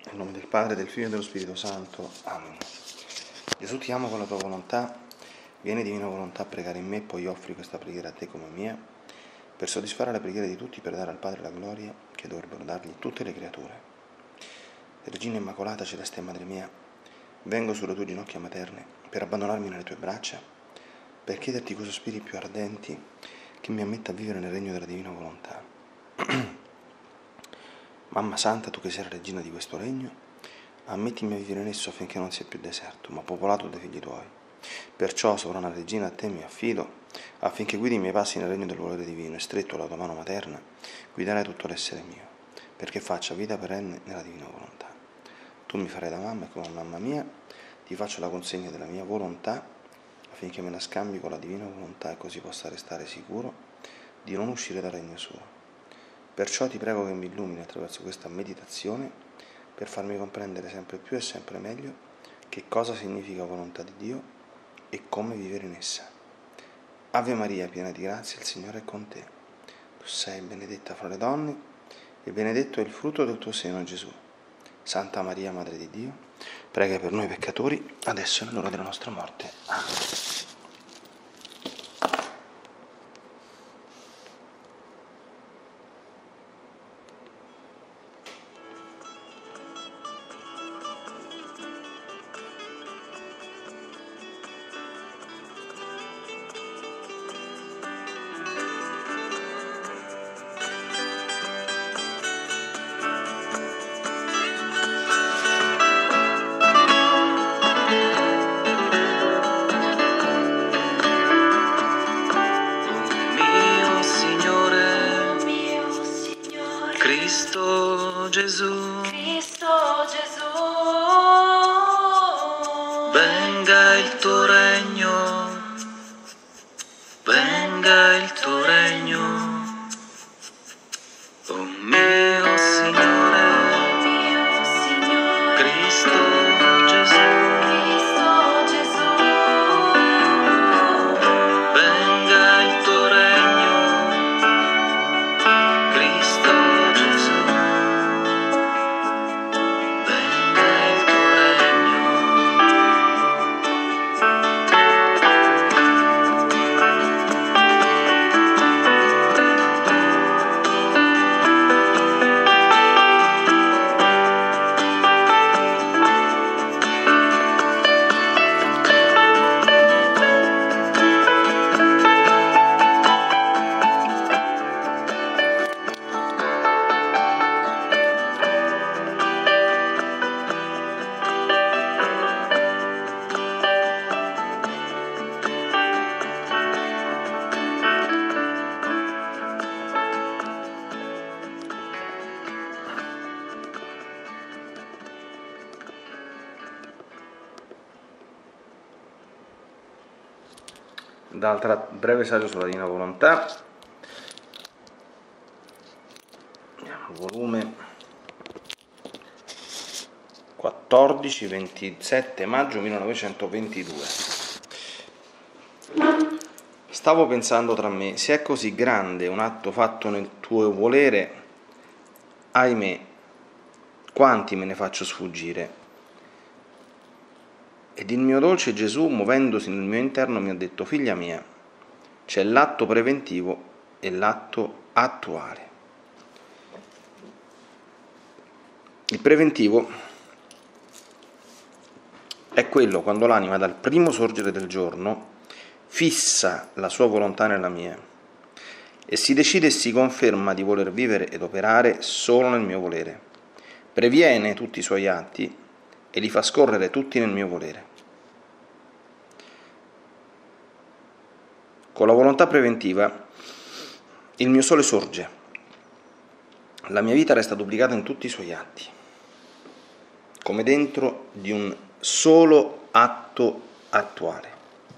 Nel nome del Padre, del Figlio e dello Spirito Santo. Amen. Gesù, ti amo con la tua volontà. Vieni, divina volontà, a pregare in me, poi offri questa preghiera a te come mia, per soddisfare le preghiere di tutti, per dare al Padre la gloria che dovrebbero dargli tutte le creature. Regina Immacolata, Celeste Madre mia, vengo sulle tue ginocchia materne per abbandonarmi nelle tue braccia, per chiederti coi sospiri più ardenti che mi ammetta a vivere nel regno della divina volontà. Mamma Santa, tu che sei la regina di questo regno, ammettimi a vivere in esso affinché non sia più deserto, ma popolato dai figli tuoi. Perciò, sovrana regina, a te mi affido, affinché guidi i miei passi nel regno del volere divino, e stretto alla tua mano materna, guiderai tutto l'essere mio, perché faccia vita perenne nella divina volontà. Tu mi farai da mamma e come mamma mia ti faccio la consegna della mia volontà, affinché me la scambi con la divina volontà e così possa restare sicuro di non uscire dal regno suo. Perciò ti prego che mi illumini attraverso questa meditazione per farmi comprendere sempre più e sempre meglio che cosa significa volontà di Dio e come vivere in essa. Ave Maria, piena di grazia, il Signore è con te. Tu sei benedetta fra le donne e benedetto è il frutto del tuo seno, Gesù. Santa Maria, Madre di Dio, prega per noi peccatori, adesso è l'ora della nostra morte. Amen. Cristo Gesù, venga il tuo regno, venga il tuo regno, oh mio Signore, Cristo Gesù, venga il tuo regno, Cristo Gesù. Dall'altra breve saggio sulla Divina Volontà, volume 14, 27 maggio 1922. Stavo pensando tra me, se è così grande un atto fatto nel tuo volere, ahimè, quanti me ne faccio sfuggire? Ed il mio dolce Gesù, muovendosi nel mio interno, mi ha detto: figlia mia, c'è l'atto preventivo e l'atto attuale. Il preventivo è quello quando l'anima dal primo sorgere del giorno fissa la sua volontà nella mia e si decide e si conferma di voler vivere ed operare solo nel mio volere, previene tutti i suoi atti e li fa scorrere tutti nel mio volere. Con la volontà preventiva il mio sole sorge, la mia vita resta duplicata in tutti i suoi atti, come dentro di un solo atto attuale.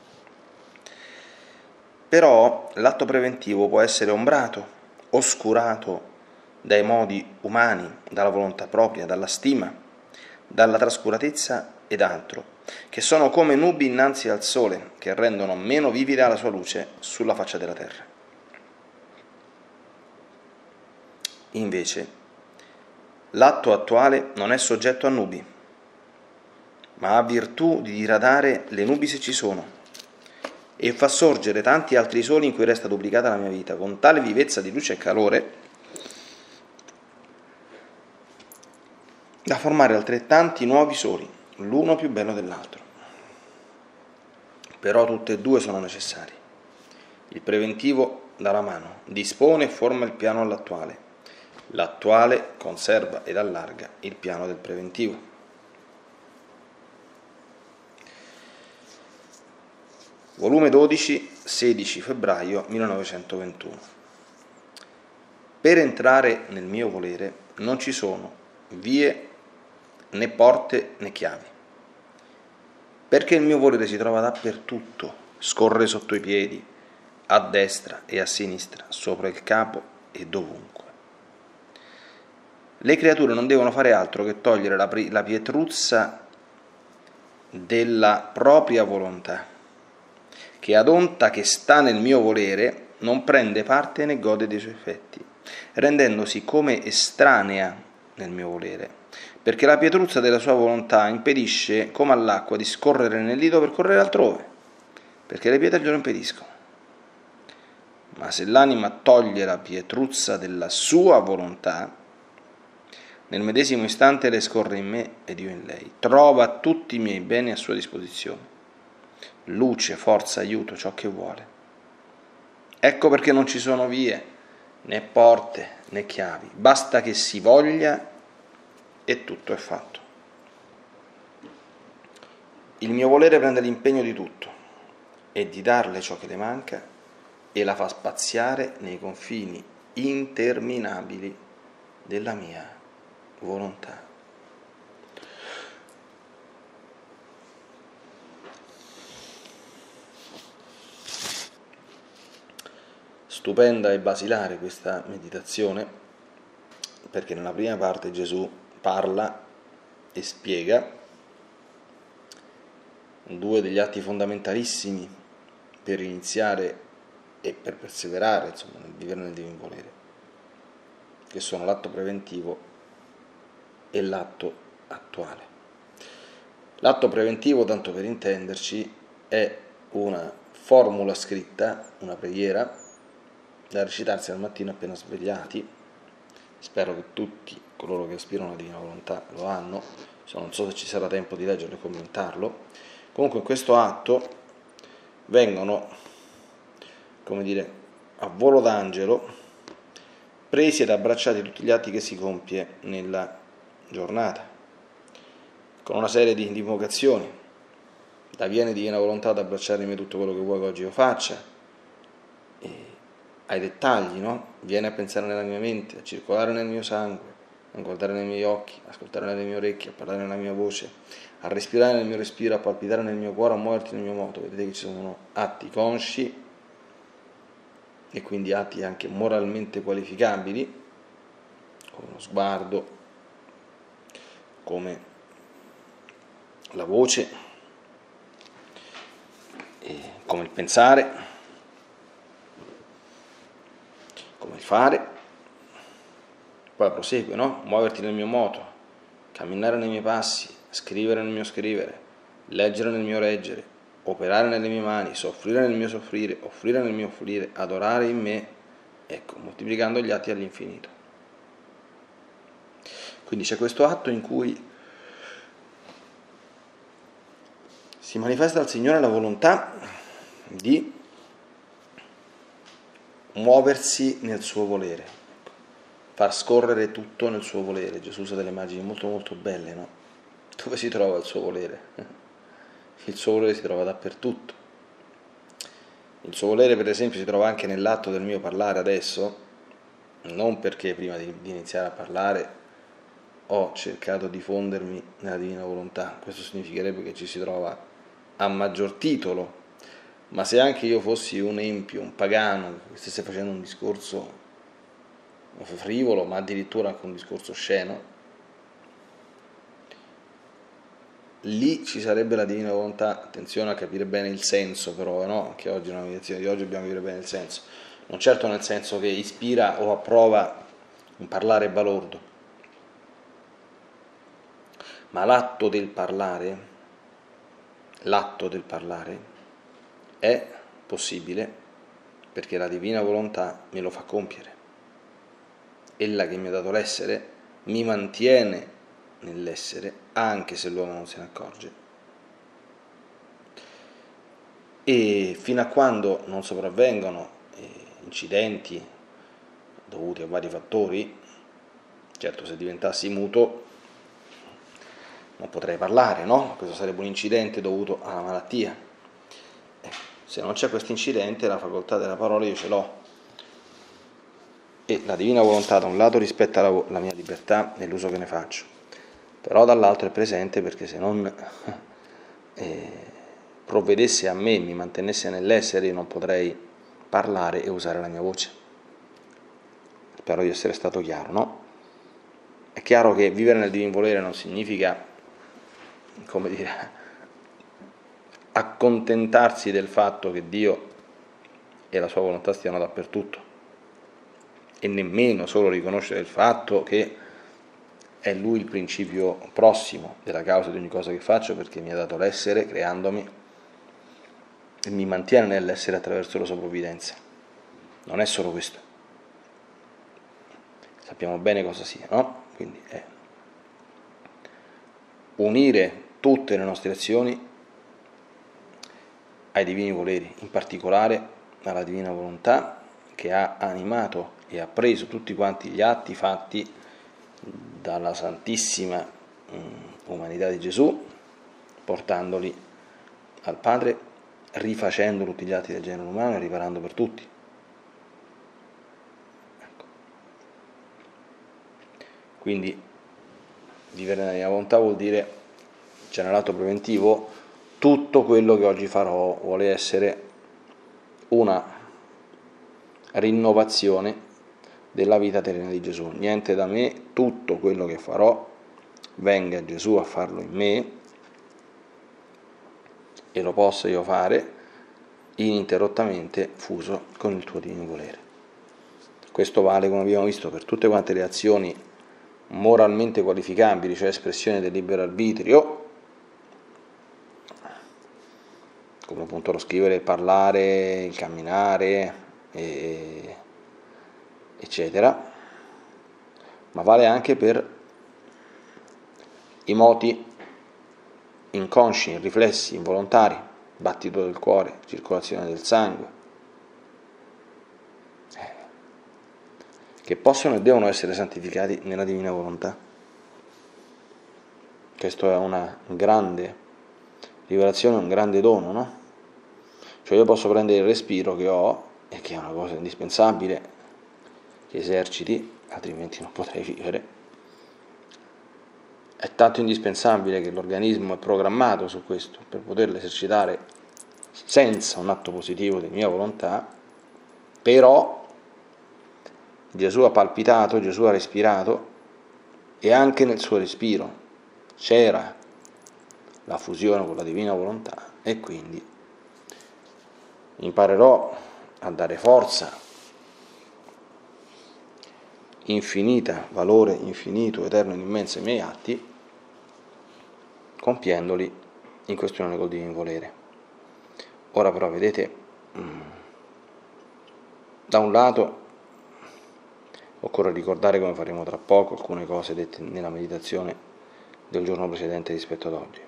Però l'atto preventivo può essere ombrato, oscurato dai modi umani, dalla volontà propria, dalla stima, dalla trascuratezza ed altro, che sono come nubi innanzi al sole, che rendono meno vivida la sua luce sulla faccia della terra. Invece, L'atto attuale non è soggetto a nubi, ma ha virtù di diradare le nubi se ci sono, e fa sorgere tanti altri soli in cui resta duplicata la mia vita, con tale vivezza di luce e calore da formare altrettanti nuovi soli, l'uno più bello dell'altro. Però tutte e due sono necessari. Il preventivo dà la mano, dispone e forma il piano all'attuale. L'attuale conserva ed allarga il piano del preventivo. Volume 12, 16 febbraio 1921. Per entrare nel mio volere non ci sono vie né porte né chiavi, perché il mio volere si trova dappertutto, scorre sotto i piedi, a destra e a sinistra, sopra il capo e dovunque. Le creature non devono fare altro che togliere la pietruzza della propria volontà, che ad onta che sta nel mio volere non prende parte né gode dei suoi effetti, rendendosi come estranea nel mio volere, perché la pietruzza della sua volontà impedisce, come all'acqua, di scorrere nel lido per correre altrove, perché le pietre glielo impediscono. Ma se l'anima toglie la pietruzza della sua volontà, nel medesimo istante lei scorre in me ed io in lei, trova tutti i miei beni a sua disposizione, luce, forza, aiuto, ciò che vuole. Ecco perché non ci sono vie, né porte, né chiavi, basta che si voglia e tutto è fatto. Il mio volere prende l'impegno di tutto e di darle ciò che le manca e la fa spaziare nei confini interminabili della mia volontà. Stupenda e basilare questa meditazione, perché nella prima parte Gesù parla e spiega due degli atti fondamentalissimi per iniziare e per perseverare, insomma, nel vivere nel divino volere, che sono l'atto preventivo e l'atto attuale. L'atto preventivo, tanto per intenderci, è una formula scritta, una preghiera da recitarsi al mattino appena svegliati. Spero che tutti coloro che aspirano alla divina volontà lo hanno, non so se ci sarà tempo di leggerlo e commentarlo. Comunque in questo atto vengono, come dire, a volo d'angelo presi ed abbracciati tutti gli atti che si compie nella giornata, con una serie di invocazioni. Da viene divina volontà ad abbracciarmi tutto quello che vuoi che oggi io faccia, e ai dettagli, no? Viene a pensare nella mia mente, a circolare nel mio sangue, a guardare nei miei occhi, a ascoltare nelle mie orecchie, a parlare nella mia voce, a respirare nel mio respiro, a palpitare nel mio cuore, a muoverti nel mio moto. Vedete che ci sono atti consci e quindi atti anche moralmente qualificabili, come uno sguardo, come la voce, come il pensare, come il fare. Poi prosegue, no? Muoverti nel mio moto, camminare nei miei passi, scrivere nel mio scrivere, leggere nel mio leggere, operare nelle mie mani, soffrire nel mio soffrire, offrire nel mio offrire, adorare in me, ecco, moltiplicando gli atti all'infinito. Quindi c'è questo atto in cui si manifesta al Signore la volontà di muoversi nel suo volere, far scorrere tutto nel suo volere. Gesù usa delle immagini molto molto belle, no? Dove si trova il suo volere? Il suo volere si trova dappertutto. Il suo volere, per esempio, si trova anche nell'atto del mio parlare adesso, non perché prima di iniziare a parlare ho cercato di fondermi nella divina volontà, questo significherebbe che ci si trova a maggior titolo, ma se anche io fossi un empio, un pagano, che stesse facendo un discorso frivolo, ma addirittura anche un discorso osceno, lì ci sarebbe la divina volontà. Attenzione a capire bene il senso, però, no? Che oggi nella meditazione di oggi dobbiamo capire bene il senso, non certo nel senso che ispira o approva un parlare balordo, ma l'atto del parlare è possibile perché la divina volontà me lo fa compiere. Ella che mi ha dato l'essere mi mantiene nell'essere anche se l'uomo non se ne accorge. E fino a quando non sopravvengono incidenti dovuti a vari fattori, certo se diventassi muto non potrei parlare, no? Questo sarebbe un incidente dovuto alla malattia. Se non c'è questo incidente, la facoltà della parola io ce l'ho. E la divina volontà da un lato rispetta la mia libertà nell'uso che ne faccio, però dall'altro è presente perché se non provvedesse a me, mi mantenesse nell'essere, io non potrei parlare e usare la mia voce. Spero di essere stato chiaro, no? È chiaro che vivere nel divin volere non significa, come dire, accontentarsi del fatto che Dio e la sua volontà stiano dappertutto e nemmeno solo riconoscere il fatto che è Lui il principio prossimo della causa di ogni cosa che faccio perché mi ha dato l'essere creandomi e mi mantiene nell'essere attraverso la sua provvidenza. Non è solo questo. Sappiamo bene cosa sia, no? Quindi è unire tutte le nostre azioni ai divini voleri, in particolare alla divina volontà che ha animato e ha preso tutti quanti gli atti fatti dalla santissima umanità di Gesù, portandoli al Padre, rifacendo tutti gli atti del genere umano e riparando per tutti. Ecco. Quindi vivere nella mia volontà vuol dire, c'è nell'atto preventivo, tutto quello che oggi farò vuole essere una rinnovazione della vita terrena di Gesù. Niente da me, tutto quello che farò venga Gesù a farlo in me e lo possa io fare ininterrottamente fuso con il tuo divino volere. Questo vale, come abbiamo visto, per tutte quante le azioni moralmente qualificabili, cioè espressione del libero arbitrio, come appunto lo scrivere, il parlare, il camminare, eccetera, ma vale anche per i moti inconsci, riflessi, involontari, battito del cuore, circolazione del sangue, che possono e devono essere santificati nella divina volontà. Questo è una grande rivelazione, un grande dono, no? Cioè io posso prendere il respiro che ho, e che è una cosa indispensabile che eserciti, altrimenti non potrei vivere. È tanto indispensabile che l'organismo è programmato su questo per poterlo esercitare senza un atto positivo di mia volontà, però Gesù ha palpitato, Gesù ha respirato e anche nel suo respiro c'era la fusione con la divina volontà e quindi imparerò a dare forza infinita, valore infinito, eterno ed immenso ai miei atti, compiendoli in questione col divino volere. Ora però vedete, da un lato occorre ricordare, come faremo tra poco, alcune cose dette nella meditazione del giorno precedente rispetto ad oggi.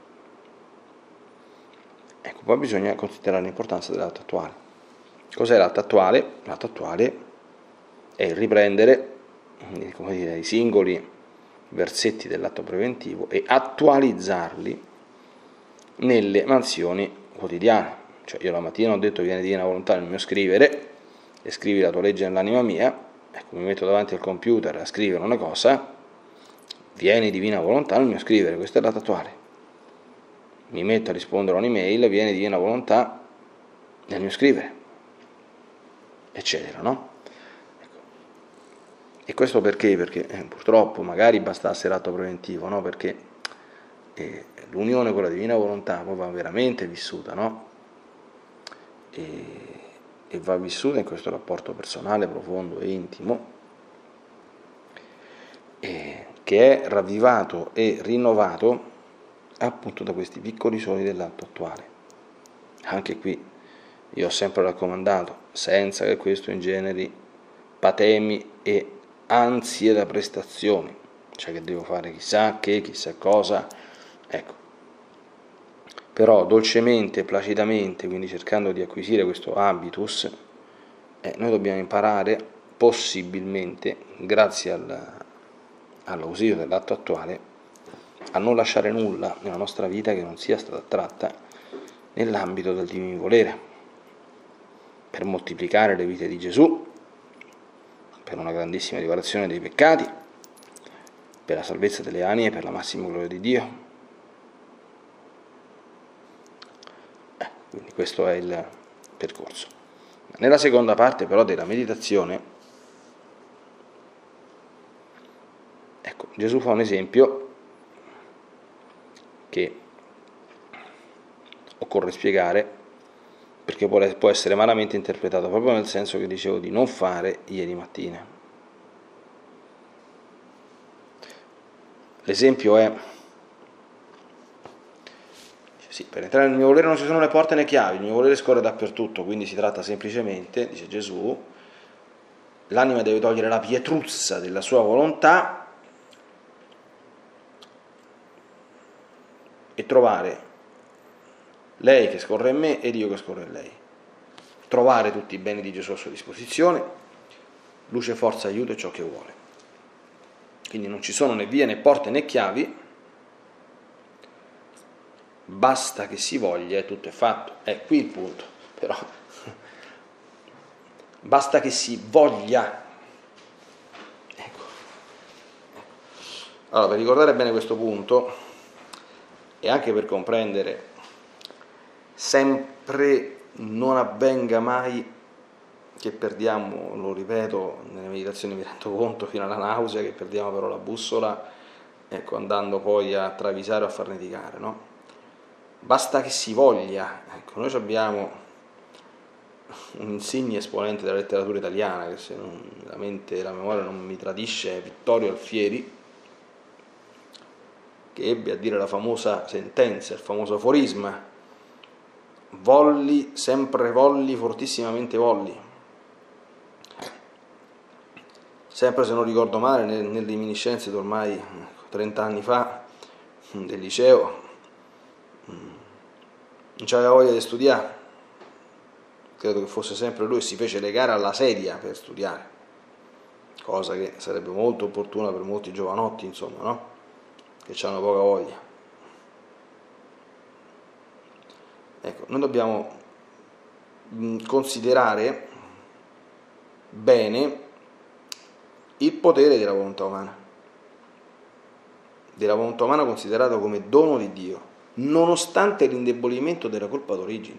Ecco, poi bisogna considerare l'importanza dell'atto attuale. Cos'è l'atto attuale? L'atto attuale è il riprendere, come dire, i singoli versetti dell'atto preventivo e attualizzarli nelle mansioni quotidiane. Cioè io la mattina ho detto viene divina volontà nel mio scrivere e scrivi la tua legge nell'anima mia, ecco, mi metto davanti al computer a scrivere una cosa, viene divina volontà nel mio scrivere, questo è l'atto attuale. Mi metto a rispondere a un'email, viene divina volontà nel mio scrivere, eccetera, no? Ecco. E questo perché? Perché purtroppo magari bastasse l'atto preventivo, no? Perché l'unione con la divina volontà poi va veramente vissuta, no? E va vissuta in questo rapporto personale, profondo e intimo, che è ravvivato e rinnovato appunto da questi piccoli soli dell'atto attuale. Anche qui io ho sempre raccomandato, senza che questo ingeneri patemi e ansie da prestazioni, cioè che devo fare chissà che, chissà cosa, ecco. Però dolcemente, placidamente, quindi cercando di acquisire questo habitus, noi dobbiamo imparare possibilmente, grazie all'ausilio dell'atto attuale, a non lasciare nulla nella nostra vita che non sia stata tratta nell'ambito del divino volere, per moltiplicare le vite di Gesù, per una grandissima riparazione dei peccati, per la salvezza delle anime e per la massima gloria di Dio. Quindi questo è il percorso. Nella seconda parte però della meditazione, ecco, Gesù fa un esempio che occorre spiegare, perché può essere malamente interpretato proprio nel senso che dicevo di non fare ieri mattina. L'esempio è: sì, per entrare nel mio volere non ci sono le porte né chiavi, il mio volere scorre dappertutto, quindi si tratta semplicemente, dice Gesù, l'anima deve togliere la pietruzza della sua volontà e trovare lei che scorre in me ed io che scorro in lei. Trovare tutti i beni di Gesù a sua disposizione, luce, forza, aiuto e ciò che vuole. Quindi non ci sono né vie né porte né chiavi, basta che si voglia e tutto è fatto. È qui il punto, però. Basta che si voglia. Ecco. Allora, per ricordare bene questo punto e anche per comprendere sempre non avvenga mai che perdiamo, lo ripeto, nelle meditazioni mi rendo conto fino alla nausea, che perdiamo però la bussola, ecco, andando poi a travisare o a farneticare, no? Basta che si voglia. Ecco, noi abbiamo un insigne esponente della letteratura italiana, che se la memoria non mi tradisce, è Vittorio Alfieri, che ebbe a dire la famosa sentenza, il famoso aforisma: volli, sempre volli, fortissimamente volli. Sempre, se non ricordo male, nelle reminiscenze di ormai 30 anni fa del liceo, non c'aveva voglia di studiare, credo che fosse sempre lui, si fece legare alla sedia per studiare, cosa che sarebbe molto opportuna per molti giovanotti, insomma, no? Che hanno poca voglia. Ecco, noi dobbiamo considerare bene il potere della volontà umana considerata come dono di Dio, nonostante l'indebolimento della colpa d'origine.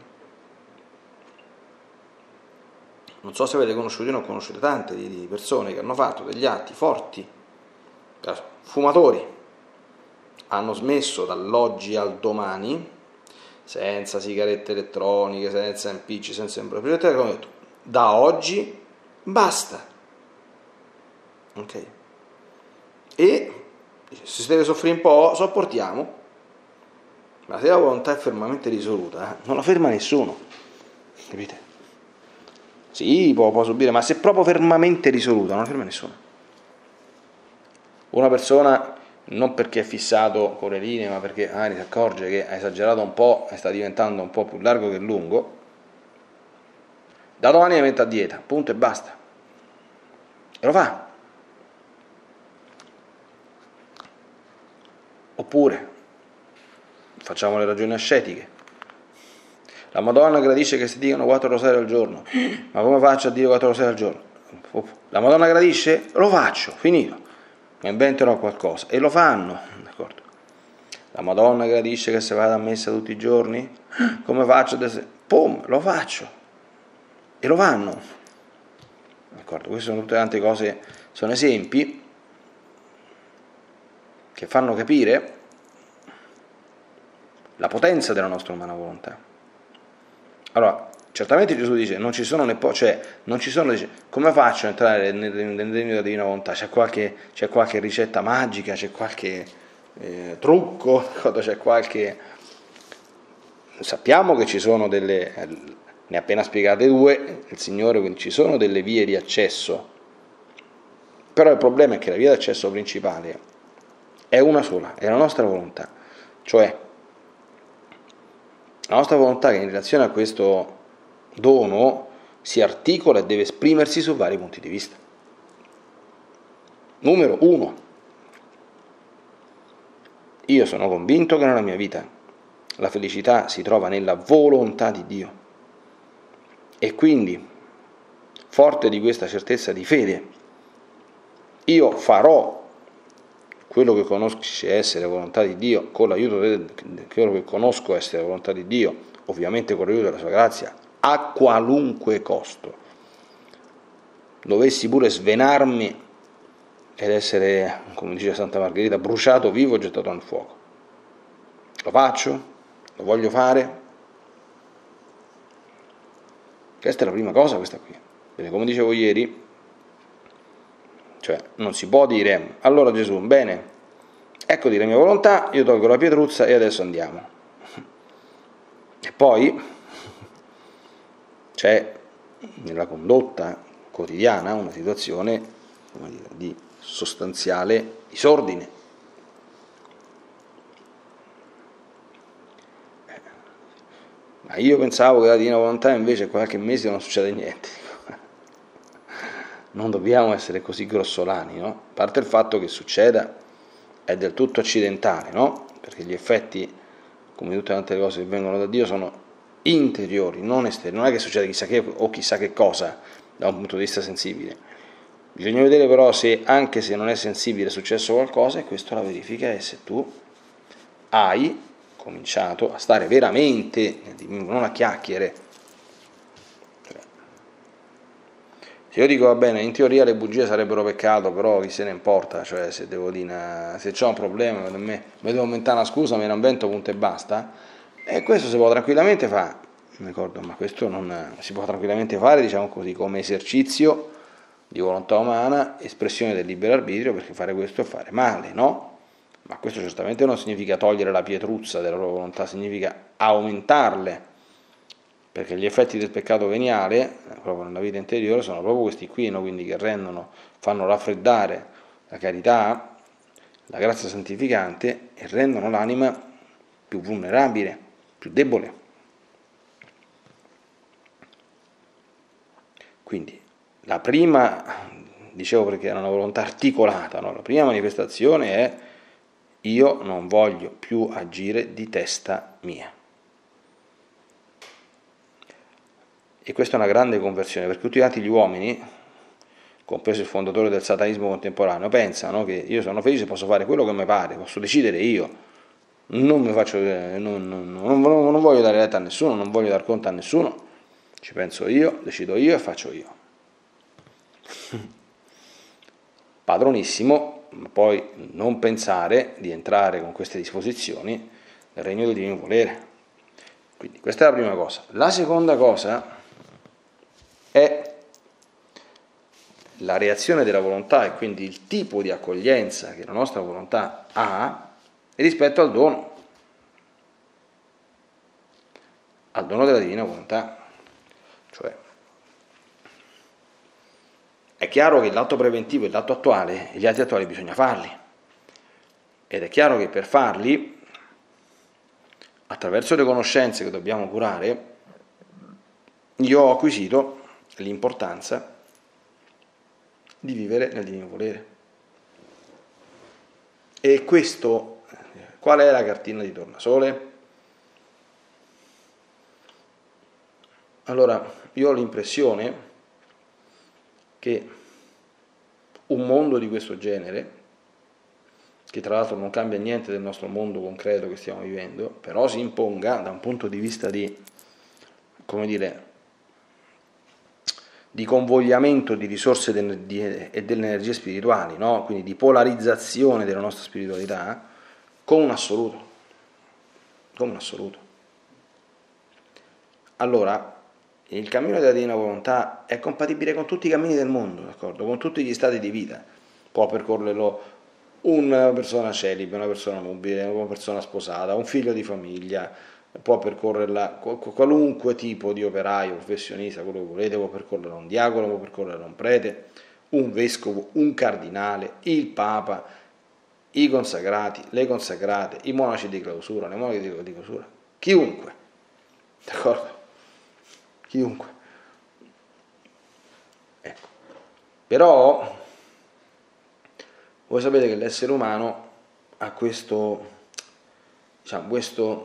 Non so se avete conosciuto, io ne ho conosciute tante di persone che hanno fatto degli atti forti, fumatori, hanno smesso dall'oggi al domani, senza sigarette elettroniche, senza impicci, senza impropprietà, come ho detto, da oggi basta. Ok? E se si deve soffrire un po', sopportiamo, ma se la volontà è fermamente risoluta, non la ferma nessuno, capite? Sì, può subire, ma se è proprio fermamente risoluta, non la ferma nessuno. Una persona, non perché è fissato con le linee, ma perché si accorge che ha esagerato un po' e sta diventando un po' più largo che lungo, da domani mi metto a dieta, punto e basta. E lo fa. Oppure facciamo le ragioni ascetiche. La Madonna gradisce che si dicano 4 rosari al giorno, ma come faccio a dire 4 rosari al giorno? La Madonna gradisce? Lo faccio, finito. Mi inventerò qualcosa e lo fanno, d'accordo? La Madonna gradisce che si vada a messa tutti i giorni? Come faccio? Pum, lo faccio e lo fanno, d'accordo? Queste sono tutte tante cose, sono esempi che fanno capire la potenza della nostra umana volontà. Allora, certamente Gesù dice, non ci sono dice, come faccio ad entrare nel regno della divina volontà? C'è qualche ricetta magica, c'è qualche trucco, quando c'è qualche... Sappiamo che ci sono delle, ne ha appena spiegate due il Signore, quindi ci sono delle vie di accesso, però il problema è che la via d'accesso principale è una sola, è la nostra volontà, cioè la nostra volontà che in relazione a questo dono si articola e deve esprimersi su vari punti di vista. Numero uno, io sono convinto che nella mia vita la felicità si trova nella volontà di Dio e quindi, forte di questa certezza di fede, io farò quello che conosco essere la volontà di Dio con l'aiuto di quello che conosco essere la volontà di Dio, ovviamente con l'aiuto della sua grazia, a qualunque costo. Dovessi pure svenarmi ed essere, come dice Santa Margherita, bruciato vivo, gettato nel fuoco. Lo faccio? Lo voglio fare? Questa è la prima cosa, questa qui. Perché come dicevo ieri, cioè non si può dire, allora Gesù, bene, ecco di la mia volontà, io tolgo la pietruzza e adesso andiamo. E poi c'è nella condotta quotidiana una situazione, come dire, di sostanziale disordine. Ma io pensavo che la divina volontà invece qualche mese non succede niente. Non dobbiamo essere così grossolani, no? A parte il fatto che succeda è del tutto accidentale, no? Perché gli effetti, come tutte le altre cose che vengono da Dio, sono interiori, non esterni. Non è che succede chissà che o chissà che cosa da un punto di vista sensibile. Bisogna vedere però se, anche se non è sensibile, è successo qualcosa, e questo la verifica è se tu hai cominciato a stare veramente nel divino, non a chiacchiere. Se io dico va bene, in teoria le bugie sarebbero peccato, però chi se ne importa, cioè se devo dire, se c'ho un problema, mi devo inventare una scusa, me ne invento, punto e basta, e questo si può tranquillamente fare, mi ricordo, ma questo non si può tranquillamente fare, diciamo così, come esercizio di volontà umana, espressione del libero arbitrio, perché fare questo è fare male, no? Ma questo certamente non significa togliere la pietruzza della loro volontà, significa aumentarle, perché gli effetti del peccato veniale, proprio nella vita interiore, sono proprio questi qui, no? Quindi che fanno raffreddare la carità, la grazia santificante, e rendono l'anima più vulnerabile, più debole. Quindi la prima, dicevo perché era una volontà articolata, no? La prima manifestazione è: io non voglio più agire di testa mia. E questa è una grande conversione, perché tutti gli uomini, compreso il fondatore del satanismo contemporaneo, pensano che io sono felice, posso fare quello che mi pare, posso decidere io, non voglio dare retta a nessuno, non voglio dar conto a nessuno, ci penso io, decido io e faccio io. Padronissimo, ma poi non pensare di entrare con queste disposizioni nel regno del divino volere. Quindi questa è la prima cosa. La seconda cosa è la reazione della volontà e quindi il tipo di accoglienza che la nostra volontà ha rispetto al dono della divina volontà. Cioè, è chiaro che l'atto preventivo e l'atto attuale, e gli atti attuali bisogna farli, ed è chiaro che per farli, attraverso le conoscenze che dobbiamo curare, io ho acquisito l'importanza di vivere nel divino volere. E questo, qual è la cartina di tornasole? Allora, io ho l'impressione che un mondo di questo genere, che tra l'altro non cambia niente del nostro mondo concreto che stiamo vivendo, però si imponga da un punto di vista di, come dire, di convogliamento di risorse e delle energie spirituali, no? Quindi di polarizzazione della nostra spiritualità, come un assoluto. Allora, il cammino della divina volontà è compatibile con tutti i cammini del mondo, d'accordo? Con tutti gli stati di vita. Può percorrerlo una persona celibe, una persona nubile, una persona sposata, un figlio di famiglia, può percorrerla, qualunque tipo di operaio, professionista, quello che volete, può percorrere un diacono, può percorrere un prete, un vescovo, un cardinale, il papa, i consacrati, le consacrate, i monaci di clausura, le monache di clausura, chiunque, d'accordo? Chiunque. Ecco. Però voi sapete che l'essere umano ha questo, diciamo, questo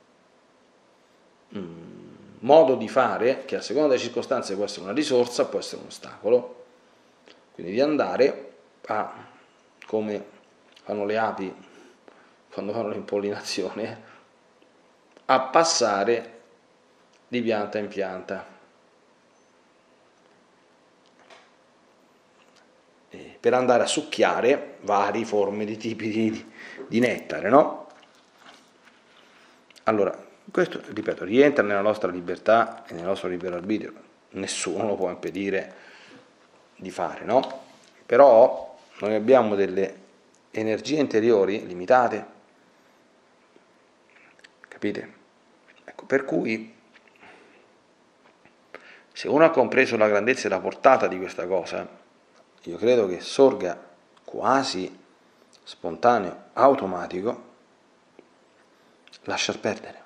modo di fare che a seconda delle circostanze può essere una risorsa, può essere un ostacolo, quindi di andare a, come fanno le api quando fanno l'impollinazione, a passare di pianta in pianta per andare a succhiare varie forme di tipi di nettare, no? Allora, questo, ripeto, rientra nella nostra libertà e nel nostro libero arbitrio, nessuno lo può impedire di fare, no? Però noi abbiamo delle energie interiori limitate, capite? Ecco, per cui se uno ha compreso la grandezza e la portata di questa cosa, io credo che sorga quasi spontaneo, automatico, lasciar perdere.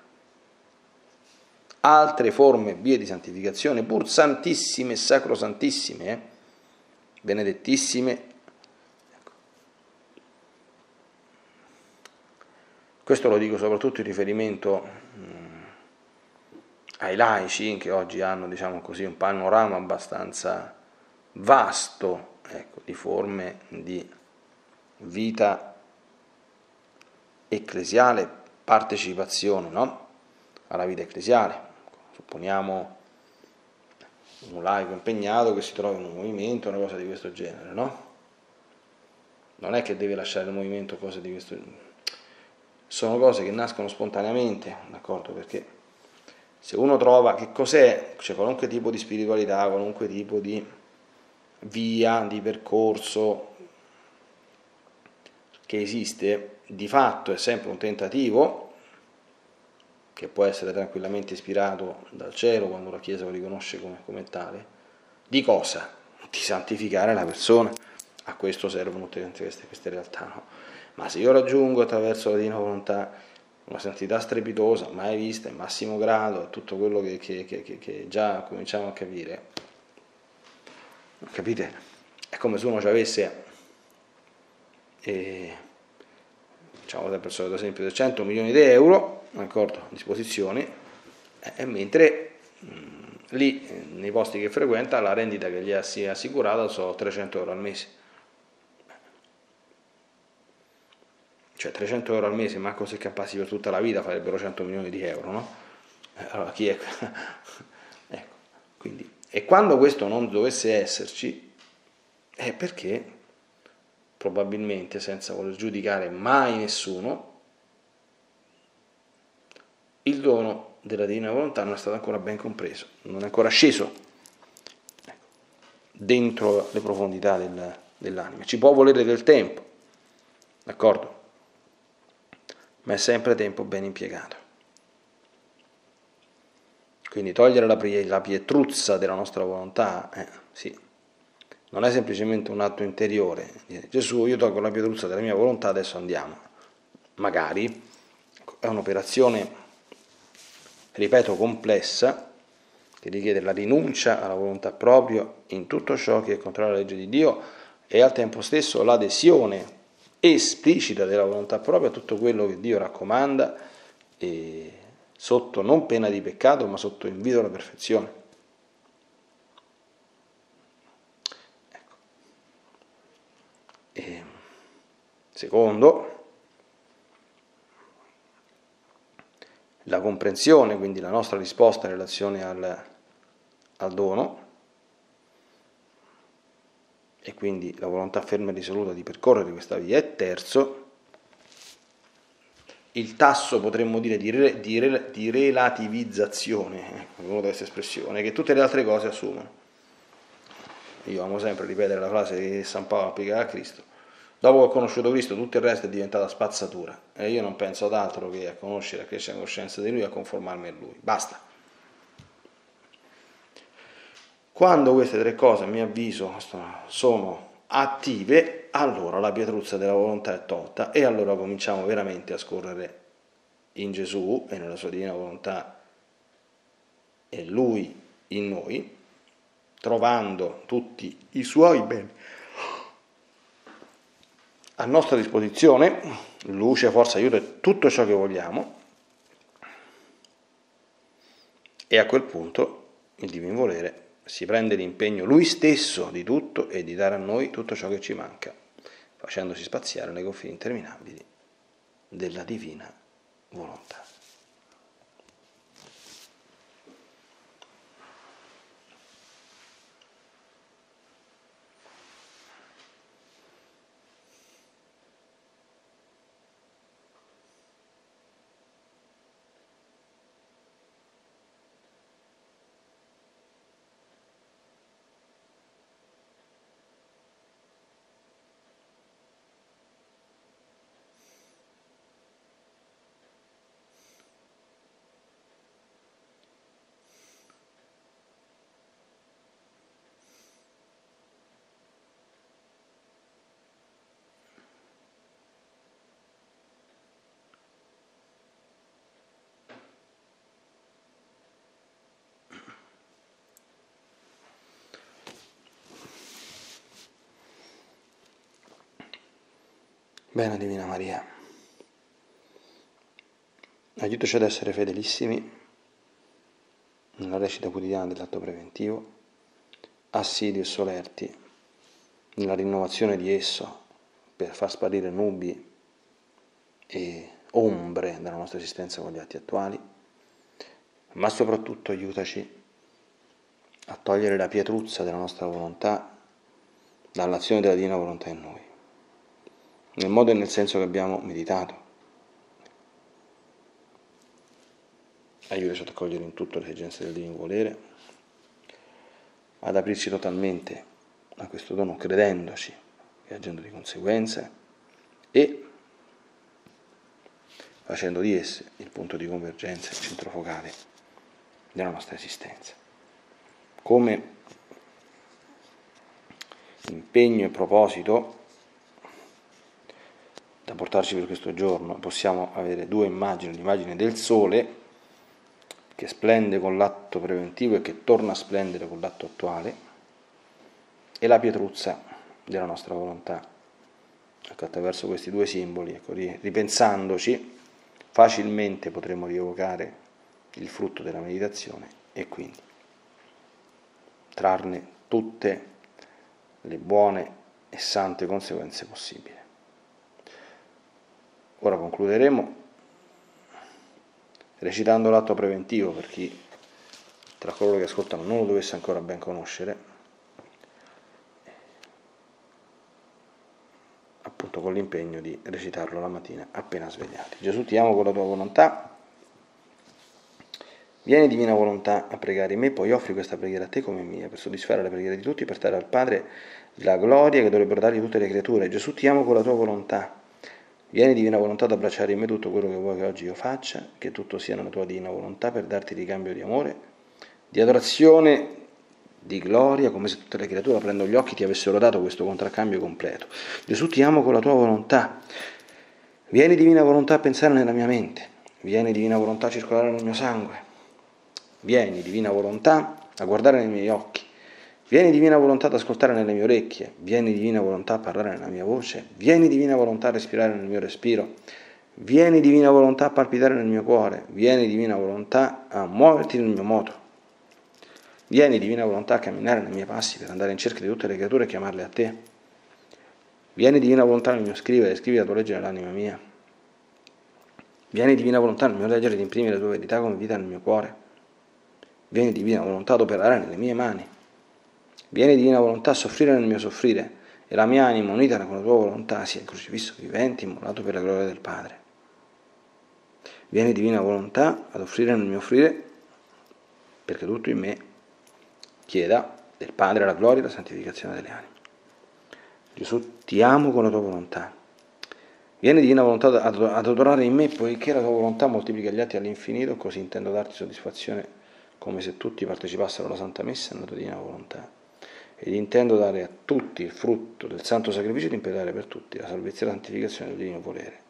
Altre forme, vie di santificazione, pur santissime e sacrosantissime, benedettissime. Ecco. Questo lo dico soprattutto in riferimento ai laici, che oggi hanno, diciamo così, un panorama abbastanza vasto, ecco, di forme di vita ecclesiale, partecipazione, no? Alla vita ecclesiale. Supponiamo un laico impegnato che si trova in un movimento, una cosa di questo genere, no? Non è che deve lasciare il movimento, cose di questo genere. Sono cose che nascono spontaneamente, d'accordo? Perché se uno trova che cos'è, cioè qualunque tipo di spiritualità, qualunque tipo di via, di percorso che esiste, di fatto è sempre un tentativo che può essere tranquillamente ispirato dal cielo quando la Chiesa lo riconosce come tale, di cosa? Di santificare la persona. A questo servono tutte queste realtà, no? Ma se io raggiungo attraverso la divina volontà una santità strepitosa, mai vista, in massimo grado, tutto quello che già cominciamo a capire, capite? È come se uno ci avesse, diciamo per il solito esempio, 100 milioni di euro, d'accordo, a disposizione, mentre lì, nei posti che frequenta, la rendita che gli è assicurata sono 300 euro al mese. Cioè 300 euro al mese, manco se campassi per tutta la vita farebbero 100 milioni di euro, no? Allora chi è? Ecco, quindi, e quando questo non dovesse esserci, è perché probabilmente, senza voler giudicare mai nessuno, il dono della divina volontà non è stato ancora ben compreso, non è ancora sceso, ecco, dentro le profondità dell'anima. Ci può volere del tempo, d'accordo? Ma è sempre tempo ben impiegato. Quindi togliere la pietruzza della nostra volontà, sì, non è semplicemente un atto interiore. Dire, Gesù, io tolgo la pietruzza della mia volontà, adesso andiamo. Magari è un'operazione, ripeto, complessa, che richiede la rinuncia alla volontà propria in tutto ciò che è contrario alla legge di Dio e al tempo stesso l'adesione esplicita della volontà propria a tutto quello che Dio raccomanda, e sotto non pena di peccato, ma sotto invito alla perfezione. Ecco. E secondo, la comprensione, quindi la nostra risposta in relazione al dono, e quindi la volontà ferma e risoluta di percorrere questa via. E terzo, il tasso, potremmo dire, di relativizzazione, venuta questa espressione, che tutte le altre cose assumono. Io amo sempre ripetere la frase che San Paolo applica a Cristo: Dopo che ho conosciuto Cristo, tutto il resto è diventata spazzatura e io non penso ad altro che a conoscere, a crescere in conoscenza di Lui e a conformarmi a Lui. Basta. Quando queste tre cose, a mio avviso, sono attive, allora la pietruzza della volontà è tolta e allora cominciamo veramente a scorrere in Gesù e nella sua divina volontà e Lui in noi, trovando tutti i suoi beni a nostra disposizione, luce, forza, aiuto e tutto ciò che vogliamo, e a quel punto il divino volere si prende l'impegno lui stesso di tutto e di dare a noi tutto ciò che ci manca, facendosi spaziare nei confini interminabili della divina volontà. Bene, Divina Maria, aiutaci ad essere fedelissimi nella recita quotidiana dell'atto preventivo, assidui e solerti nella rinnovazione di esso per far sparire nubi e ombre dalla nostra esistenza con gli atti attuali, ma soprattutto aiutaci a togliere la pietruzza della nostra volontà dall'azione della divina volontà in noi, nel modo e nel senso che abbiamo meditato. Aiutaci ad accogliere in tutto le esigenze del divino volere, ad aprirci totalmente a questo dono credendoci e agendo di conseguenza e facendo di esse il punto di convergenza, il centro focale della nostra esistenza. Come impegno e proposito da portarci per questo giorno possiamo avere due immagini: l'immagine del sole che splende con l'atto preventivo e che torna a splendere con l'atto attuale, e la pietruzza della nostra volontà. Ecco, attraverso questi due simboli, ecco, ripensandoci, facilmente potremo rievocare il frutto della meditazione e quindi trarne tutte le buone e sante conseguenze possibili. Ora concluderemo recitando l'atto preventivo per chi tra coloro che ascoltano non lo dovesse ancora ben conoscere, appunto con l'impegno di recitarlo la mattina appena svegliati. Gesù, ti amo con la tua volontà, vieni divina volontà a pregare in me, poi offri questa preghiera a te come mia, per soddisfare la preghiera di tutti, per dare al Padre la gloria che dovrebbero dargli tutte le creature. Gesù, ti amo con la tua volontà, vieni divina volontà ad abbracciare in me tutto quello che vuoi che oggi io faccia, che tutto sia nella tua divina volontà, per darti ricambio di amore, di adorazione, di gloria, come se tutte le creature aprendo gli occhi ti avessero dato questo contraccambio completo. Gesù, ti amo con la tua volontà, vieni divina volontà a pensare nella mia mente, vieni divina volontà a circolare nel mio sangue, vieni divina volontà a guardare nei miei occhi, vieni divina volontà ad ascoltare nelle mie orecchie, vieni divina volontà a parlare nella mia voce, vieni divina volontà a respirare nel mio respiro, vieni divina volontà a palpitare nel mio cuore, vieni divina volontà a muoverti nel mio moto, vieni divina volontà a camminare nei miei passi per andare in cerca di tutte le creature e chiamarle a te, vieni divina volontà nel mio scrivere, scrivi la tua legge nell'anima mia, vieni divina volontà nel mio leggere ed imprimere le tue verità come vita nel mio cuore, vieni divina volontà ad operare nelle mie mani, vieni divina volontà a soffrire nel mio soffrire, e la mia anima unita con la tua volontà sia il crocifisso vivente, immolato per la gloria del Padre. Vieni divina volontà ad offrire nel mio offrire, perché tutto in me chieda del Padre la gloria e la santificazione delle anime. Gesù, ti amo con la tua volontà. Vieni, divina volontà, ad adorare in me, poiché la tua volontà moltiplica gli atti all'infinito, così intendo darti soddisfazione come se tutti partecipassero alla Santa Messa nella tua divina volontà. Ed intendo dare a tutti il frutto del santo sacrificio di impetrare per tutti la salvezza e la santificazione del divino volere.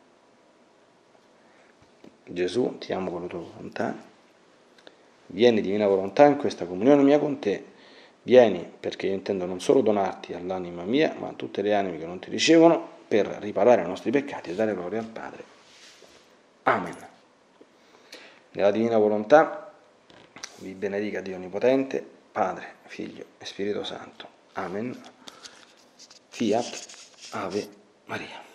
Gesù, ti amo con la tua volontà. Vieni, divina volontà, in questa comunione mia con te. Vieni, perché io intendo non solo donarti all'anima mia, ma a tutte le anime che non ti ricevono, per riparare i nostri peccati e dare gloria al Padre. Amen. Nella divina volontà vi benedica Dio Onnipotente, Padre, Figlio e Spirito Santo. Amen. Fiat Ave Maria.